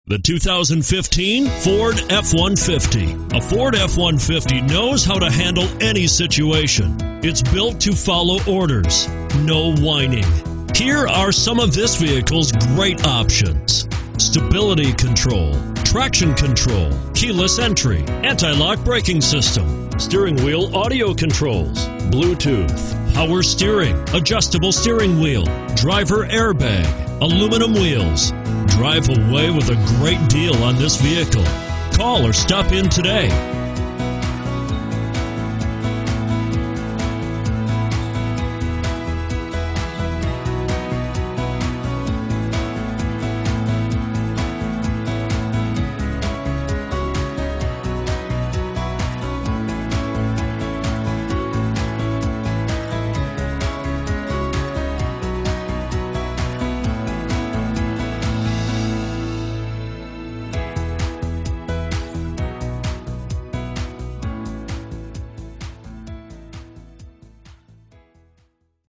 The 2015 Ford F-150. A Ford F-150 knows how to handle any situation. It's built to follow orders, no whining. Here are some of this vehicle's great options: stability control, traction control, keyless entry, anti-lock braking system, steering wheel audio controls, Bluetooth, power steering, adjustable steering wheel, driver airbag, aluminum wheels. Drive away with a great deal on this vehicle. Call or stop in today.